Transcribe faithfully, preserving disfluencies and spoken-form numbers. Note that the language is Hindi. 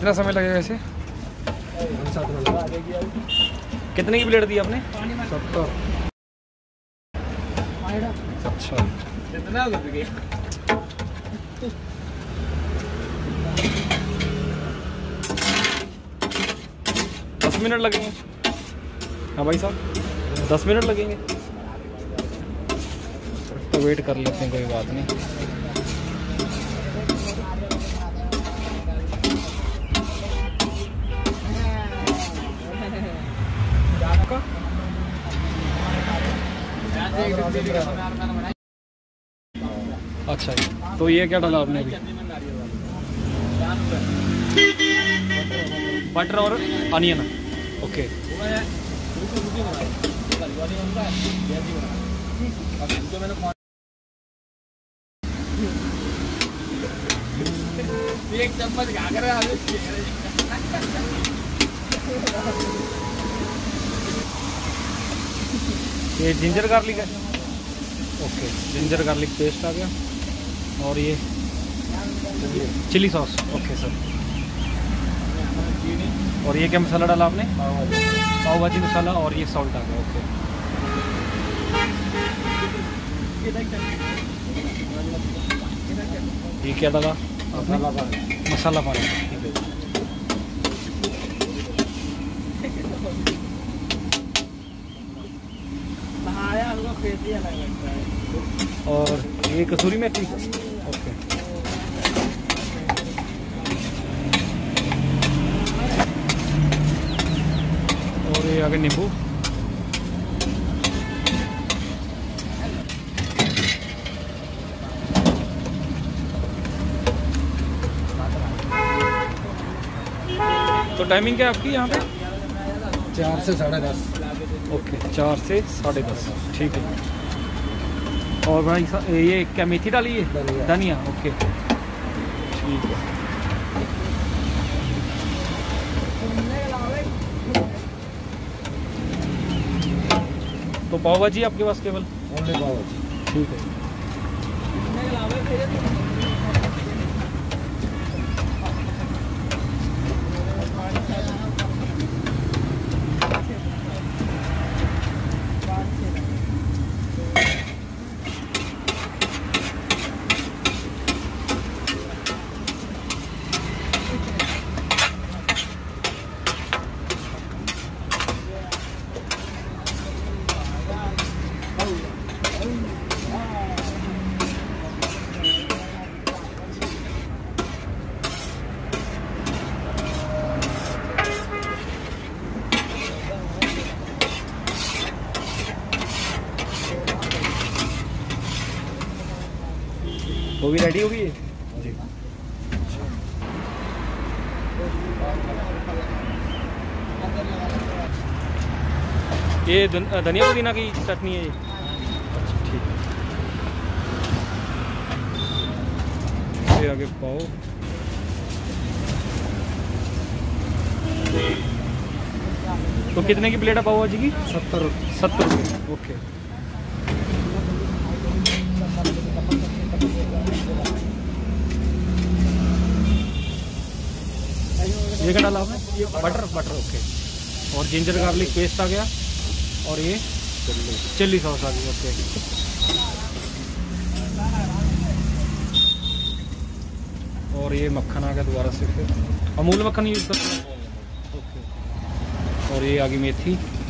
कितना समय लगेगा ऐसे? कितने की प्लेट दी आपने? सत्तर। अच्छा दस मिनट लगेंगे। हाँ भाई साहब, दस मिनट लगेंगे तो वेट कर लेते हैं, कोई बात नहीं। अच्छा जी, तो ये क्या डाला आपने अभी? बटर और अनियन। ओके। एक चम्मच घाघर ये जिंजर गार्लिक है। ओके, जिंजर गार्लिक पेस्ट आ गया। और ये चिली सॉस। Okay sir. और ये क्या मसाला डाला आपने? पाव भाजी मसाला। और ये सॉल्ट आ गया। ओके। ये क्या डाला आपने? मसाला पानी। ठीक है। और ये कसूरी मेथी। ओके। और ये आगे नींबू। तो टाइमिंग क्या है आपकी यहाँ पे? चार से साढ़े दस। ओके, चार से साढ़े दस। ठीक है। और भाई ये क्या मेथी डाली है? धनिया। ओके ठीक है। तो पाव भाजी आपके पास केवल? ओनली पाव भाजी। ठीक है। वो भी रेडी होगी जी। ये धनिया पुदीना की चटनी है ये। अच्छा ठीक है। ये आगे पाओ। तो कितने की प्लेट है पाव भाजी की? सत्तर सत्तर रुपये। ओके। ये क्या डाला आपने? ये बटर। बटर। ओके। और जिंजर गार्लिक पेस्ट आ गया। और ये चिल्ली सॉस आ गई। ओके। और ये मक्खन आ गया दोबारा से, फिर अमूल मक्खन यूज़ करते हैं। ओके। और ये आ गई मेथी।